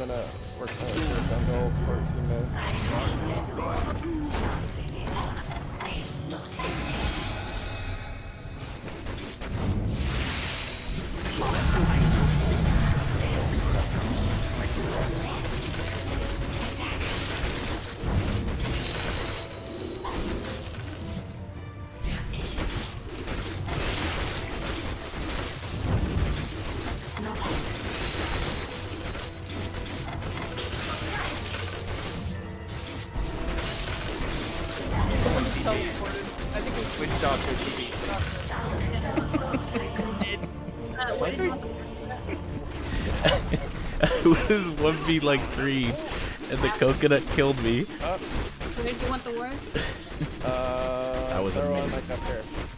gonna work on it for jungle or teammate. I am not hesitating. I think it's Witch Doctor TV. It was 1v like 3, and the coconut killed me. Where do you want the word? That was throw on amazing. like up here.